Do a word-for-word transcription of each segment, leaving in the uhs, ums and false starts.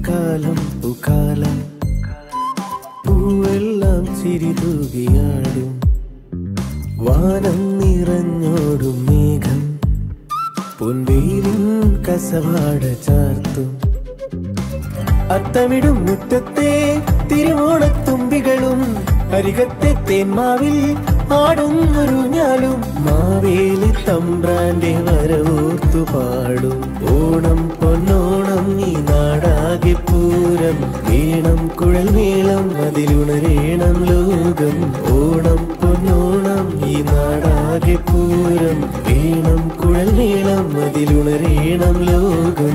കാലം പൂക്കാലം പൂവെല്ലാം ചിരിതൂകിയാടും വാനം നിറഞ്ഞോടും മേഘം പൊൻവെയിലിൻ കസവാട ചാർത്തും അത്തമിടും മുറ്റത്തെ തിരുവോണത്തുമ്പികളും അരികത്തെ തേന്മാവിൽ ആടുന്നൊരു ഞാലും മാവേലി തമ്പ്രാന്റെ വരവോർത്തു പാടും ഓണം പൊന്നോണം ഈ നാടാകെ പൂരം വേണം കുഴൽ മേളം അതിലുണരേണം ലോകം ഓണം പൊന്നോണം ഈ നാടാകെ പൂരം വേണം കുഴൽ മേളം അതിലുണരേണം ലോകം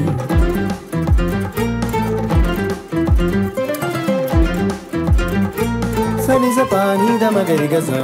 Sani sa pani da magarigaza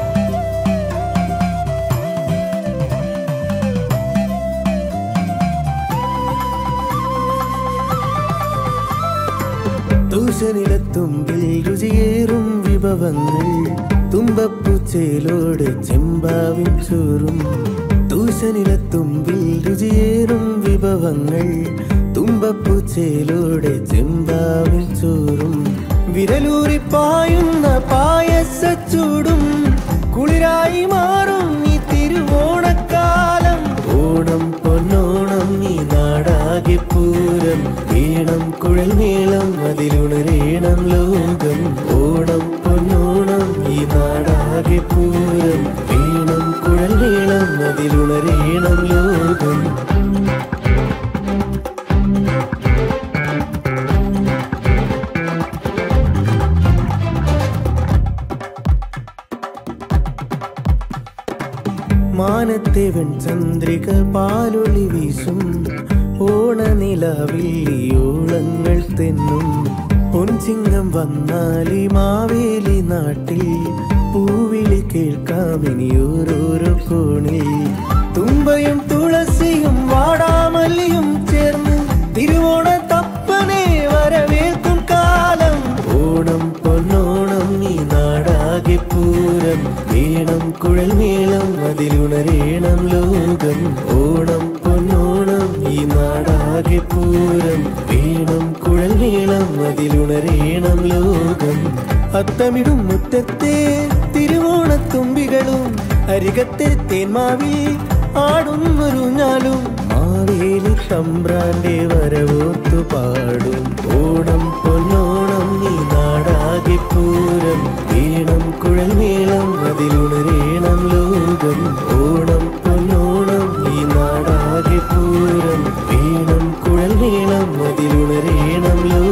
തൂശനിലത്തുമ്പിൽ രുചിയേറും വിഭവങ്ങൾ തുമ്പപ്പൂച്ചയിലോട് ചെമ്പാവിൻ ചോറും തൂശനിലത്തുമ്പിൽ രുചിയേറും വിഭവങ്ങൾ തുമ്പപ്പൂച്ചയിലൂടെ ചെമ്പാവിൻ ചോറും വിരലൂരി പായുന്ന പായസച്ചൂടും കുളിരായി മാറും ഈ തിരുവോണക്കാലം ഓണം പൊന്നോണം ഈ നാടാകെ പൂരം വേണം കുഴൽ മേളം അതിലുണരേണം ലോകം ഓണം പൊന്നോണം ഈ നാടാകെ പൂരം വേണം കുഴൽ മേളം അതിലുണരേണം ലോകം മാനത്തെ വെൺചന്ദ്രിക പാലൊളി വീശും ഓണനിലാവിൽ ഓളങ്ങൾ തെന്നും പൊൻചിങ്ങം വന്നാലി മാവേലി നാട്ടിൽ പൂവിളി കേൾക്കാമിനി ഓരോരോ കോണിൽ തുമ്പയും തുളസിയും വാടാമല്ലിയും ചേർന്ന് തിരുവോണ തപ്പനെ വരവേൽക്കും കാലം ഓണം പൊന്നോണം ഈ നാടാകെ പൂരം വേണം കുഴൽ മേളം അതിലുണരേണം ലോകം ഓണം പൊന്നോണം ഈ നാടാകെ പൂരം വേണം കുഴൽ മേളം അതിലുണരേണം ലോകം അത്തമിടും മുറ്റത്തെ തിരുവോണത്തുമ്പികളും അരികത്തെ തേന്മാവിൽ ആടുന്നൊരു ഞാലും മാവേലി തമ്പ്രാന്റെ വരവോർത്തു പാടും ഓണം പൊന്നോണം ഈ നാടാകെ പൂരം വേണം കുഴൽ മേളം അതിലുണരേണം ലോകം ഓണം പൊന്നോണം ഈ നാടാകെ പൂരം വേണം കുഴൽ മേളം അതിലുണരേണം ലോകം